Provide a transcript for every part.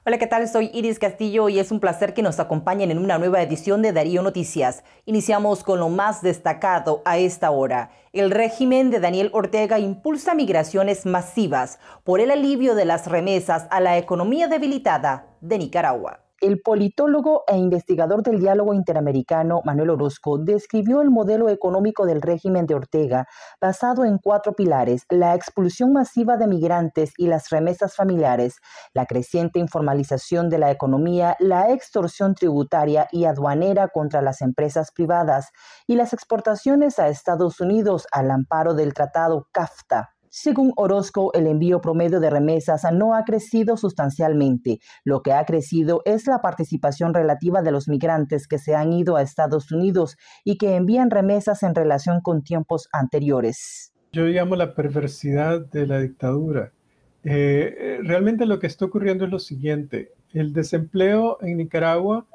Hola, ¿qué tal? Soy Iris Castillo y es un placer que nos acompañen en una nueva edición de Darío Noticias. Iniciamos con lo más destacado a esta hora. El régimen de Daniel Ortega impulsa migraciones masivas por el alivio de las remesas a la economía debilitada de Nicaragua. El politólogo e investigador del diálogo interamericano Manuel Orozco describió el modelo económico del régimen de Ortega basado en 4 pilares: la expulsión masiva de migrantes y las remesas familiares, la creciente informalización de la economía, la extorsión tributaria y aduanera contra las empresas privadas y las exportaciones a Estados Unidos al amparo del Tratado CAFTA. Según Orozco, el envío promedio de remesas no ha crecido sustancialmente. Lo que ha crecido es la participación relativa de los migrantes que se han ido a Estados Unidos y que envían remesas en relación con tiempos anteriores. Yo llamo la perversidad de la dictadura. Realmente lo que está ocurriendo es lo siguiente. El desempleo en Nicaragua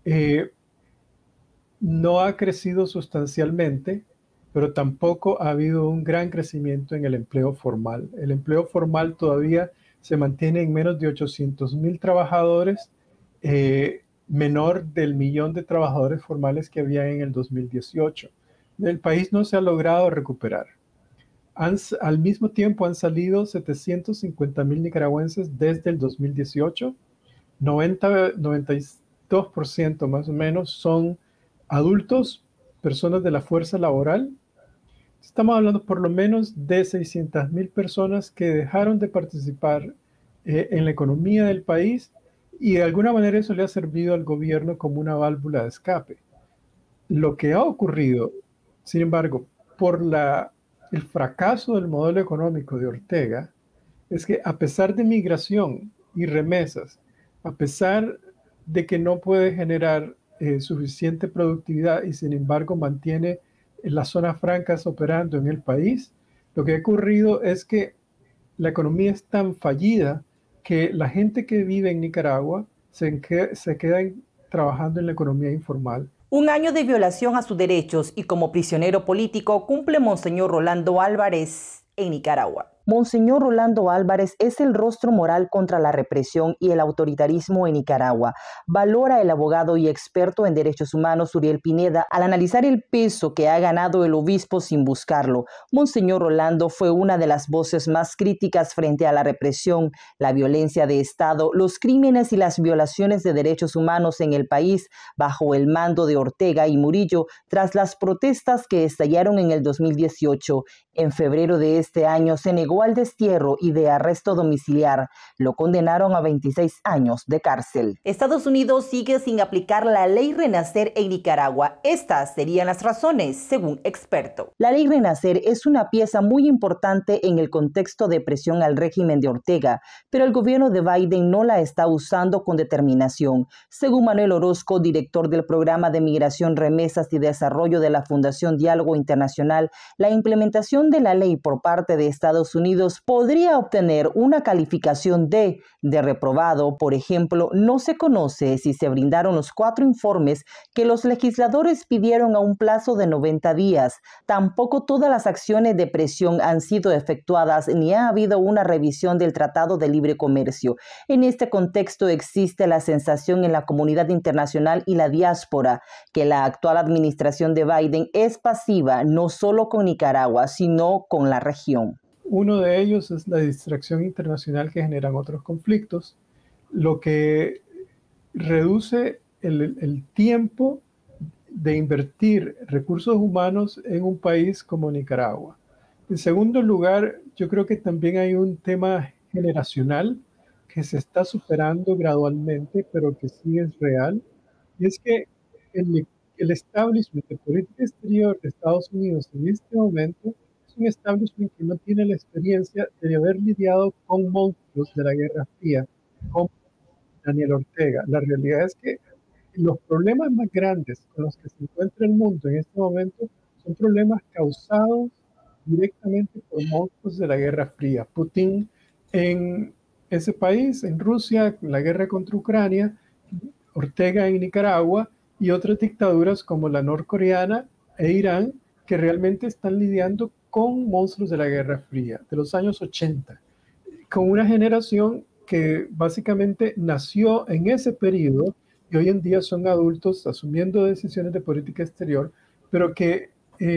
no ha crecido sustancialmente, pero tampoco ha habido un gran crecimiento en el empleo formal. El empleo formal todavía se mantiene en menos de 800,000 trabajadores, menor del 1,000,000 de trabajadores formales que había en el 2018. El país no se ha logrado recuperar. Al mismo tiempo han salido 750,000 nicaragüenses desde el 2018. 92% más o menos son adultos, personas de la fuerza laboral. Estamos hablando por lo menos de 600,000 personas que dejaron de participar en la economía del país, y de alguna manera eso le ha servido al gobierno como una válvula de escape. Lo que ha ocurrido, sin embargo, por el fracaso del modelo económico de Ortega, es que a pesar de migración y remesas, a pesar de que no puede generar suficiente productividad y sin embargo mantiene las zonas francas operando en el país, lo que ha ocurrido es que la economía es tan fallida que la gente que vive en Nicaragua se queda trabajando en la economía informal. Un año de violación a sus derechos y como prisionero político cumple Monseñor Rolando Álvarez en Nicaragua. Monseñor Rolando Álvarez es el rostro moral contra la represión y el autoritarismo en Nicaragua. Valora el abogado y experto en derechos humanos Uriel Pineda al analizar el peso que ha ganado el obispo sin buscarlo. Monseñor Rolando fue una de las voces más críticas frente a la represión, la violencia de Estado, los crímenes y las violaciones de derechos humanos en el país bajo el mando de Ortega y Murillo tras las protestas que estallaron en el 2018. En febrero de este año se negó al destierro y de arresto domiciliar. Lo condenaron a 26 años de cárcel. Estados Unidos sigue sin aplicar la Ley Renacer en Nicaragua. Estas serían las razones, según experto. La Ley Renacer es una pieza muy importante en el contexto de presión al régimen de Ortega, pero el gobierno de Biden no la está usando con determinación. Según Manuel Orozco, director del programa de Migración, Remesas y Desarrollo de la Fundación Diálogo Internacional, la implementación de la ley por parte de Estados Unidos podría obtener una calificación de reprobado. Por ejemplo, no se conoce si se brindaron los 4 informes que los legisladores pidieron a un plazo de 90 días. Tampoco todas las acciones de presión han sido efectuadas ni ha habido una revisión del Tratado de Libre Comercio. En este contexto existe la sensación en la comunidad internacional y la diáspora que la actual administración de Biden es pasiva no solo con Nicaragua, sino con la región. Uno de ellos es la distracción internacional que generan otros conflictos, lo que reduce el tiempo de invertir recursos humanos en un país como Nicaragua. En segundo lugar, yo creo que también hay un tema generacional que se está superando gradualmente, pero que sí es real, y es que el establishment de política exterior de Estados Unidos en este momento es un establishment que no tiene la experiencia de haber lidiado con monstruos de la Guerra Fría, como Daniel Ortega. La realidad es que los problemas más grandes con los que se encuentra el mundo en este momento son problemas causados directamente por monstruos de la Guerra Fría. Putin en ese país, en Rusia, la guerra contra Ucrania, Ortega en Nicaragua y otras dictaduras como la norcoreana e Irán, que realmente están lidiando con monstruos de la Guerra Fría, de los años 80, con una generación que básicamente nació en ese periodo y hoy en día son adultos asumiendo decisiones de política exterior, pero que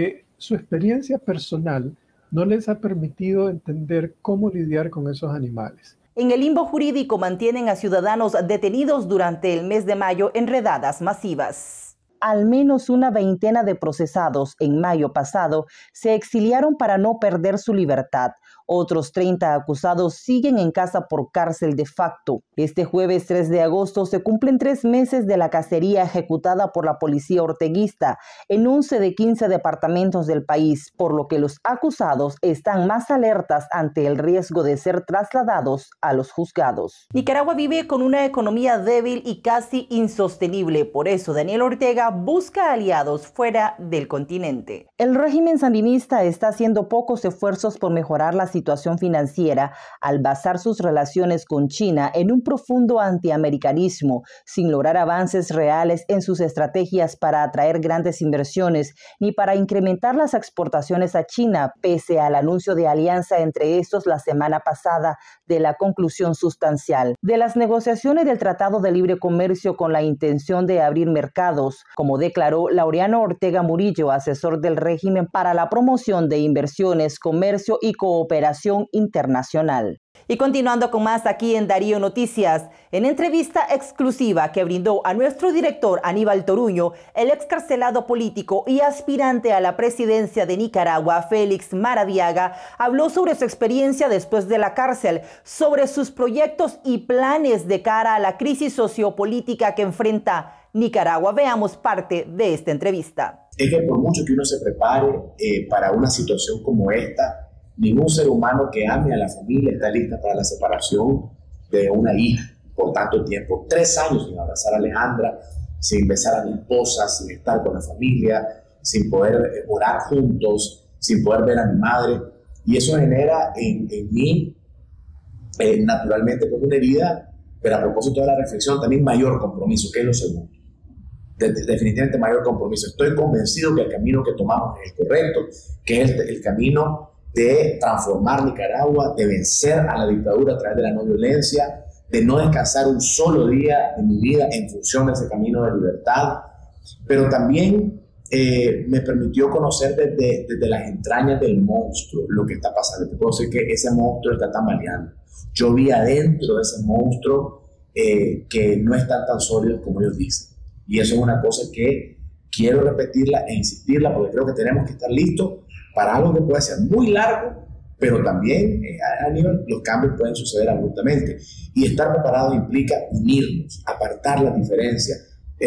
su experiencia personal no les ha permitido entender cómo lidiar con esos animales. En el limbo jurídico mantienen a ciudadanos detenidos durante el mes de mayo en redadas masivas. Al menos una veintena de procesados en mayo pasado se exiliaron para no perder su libertad. Otros 30 acusados siguen en casa por cárcel de facto. Este jueves 3 de agosto se cumplen 3 meses de la cacería ejecutada por la policía orteguista en 11 de 15 departamentos del país, por lo que los acusados están más alertas ante el riesgo de ser trasladados a los juzgados. Nicaragua vive con una economía débil y casi insostenible. Por eso Daniel Ortega busca aliados fuera del continente. El régimen sandinista está haciendo pocos esfuerzos por mejorar la situación financiera al basar sus relaciones con China en un profundo antiamericanismo, sin lograr avances reales en sus estrategias para atraer grandes inversiones ni para incrementar las exportaciones a China, pese al anuncio de alianza entre estos la semana pasada de la conclusión sustancial de las negociaciones del Tratado de Libre Comercio con la intención de abrir mercados, como declaró Laureano Ortega Murillo, asesor del régimen para la promoción de inversiones, comercio y cooperación internacional. Y continuando con más aquí en Darío Noticias, en entrevista exclusiva que brindó a nuestro director Aníbal Toruño, el excarcelado político y aspirante a la presidencia de Nicaragua, Félix Maradiaga, habló sobre su experiencia después de la cárcel, sobre sus proyectos y planes de cara a la crisis sociopolítica que enfrenta Nicaragua. Veamos parte de esta entrevista. Es que por mucho que uno se prepare para una situación como esta, ningún ser humano que ame a la familia está lista para la separación de una hija por tanto tiempo. 3 años sin abrazar a Alejandra, sin besar a mi esposa, sin estar con la familia, sin poder orar juntos, sin poder ver a mi madre. Y eso genera en mí, naturalmente, como una herida, pero a propósito de la reflexión, también mayor compromiso, que es lo segundo. Definitivamente mayor compromiso. Estoy convencido que el camino que tomamos es el correcto, que es el camino de transformar Nicaragua, de vencer a la dictadura a través de la no violencia, de no descansar un solo día de mi vida en función de ese camino de libertad, pero también me permitió conocer desde las entrañas del monstruo lo que está pasando. Te puedo decir que ese monstruo está tambaleando. Yo vi adentro de ese monstruo que no están tan sólidos como ellos dicen. Y eso es una cosa que quiero repetirla e insistirla, porque creo que tenemos que estar listos para algo que puede ser muy largo, pero también a nivel los cambios pueden suceder abruptamente. Y estar preparados implica unirnos, apartar las diferencias,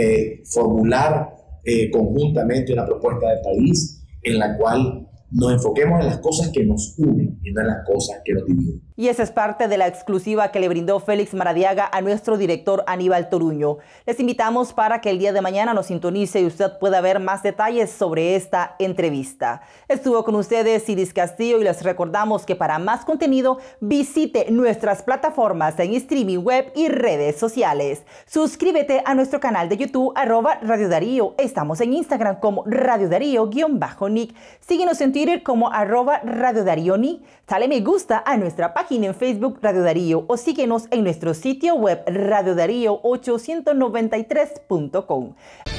formular conjuntamente una propuesta de país en la cual nos enfoquemos en las cosas que nos unen y no en las cosas que nos dividen. Y esa es parte de la exclusiva que le brindó Félix Maradiaga a nuestro director Aníbal Toruño. Les invitamos para que el día de mañana nos sintonice y usted pueda ver más detalles sobre esta entrevista. Estuvo con ustedes Iris Castillo y les recordamos que para más contenido visite nuestras plataformas en streaming web y redes sociales. Suscríbete a nuestro canal de YouTube @Radio Darío. Estamos en Instagram como Radio Darío_Nick. Síguenos en Twitter como @Radio Darío Nick. Dale me gusta a nuestra página en Facebook Radio Darío o síguenos en nuestro sitio web radiodarío893.com.